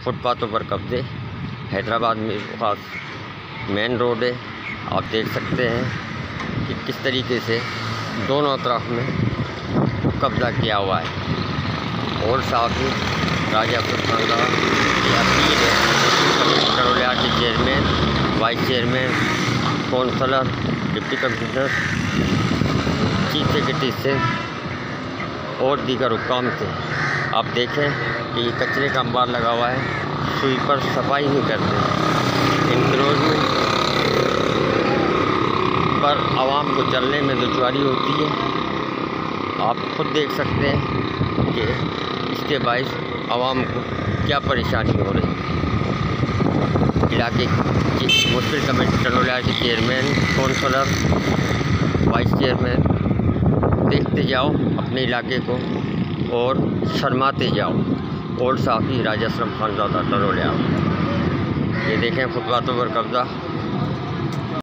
फुटपाथों पर कब्जे। हैदराबाद में खास मेन रोड है। आप देख सकते हैं कि किस तरीके से दोनों तरफ में कब्जा किया हुआ है। और साथ ही राजा सुल्तान करोलिया के chairman, vice chairman, councillor, deputy commissioner, chief secretary से और दीगर हुक्काम से आप देखें कि ये कचरे का अंबार लगा हुआ है। स्वीपर सफाई नहीं करते। इंक्रोचमेंट पर आवाम को चलने में दुश्वारी होती है। आप खुद देख सकते हैं कि इसके बायस आवाम को क्या परेशानी हो रही है। इलाके की मुश्किल कमेटी करोलिया के चेयरमैन, काउंसलर, वाइस चेयरमैन, देखते जाओ अपने इलाके को और शर्माते जाओ। और साथ ही राजा असलम खानज़ादा करोलिया, ये देखें फुटपाथों पर कब्जा।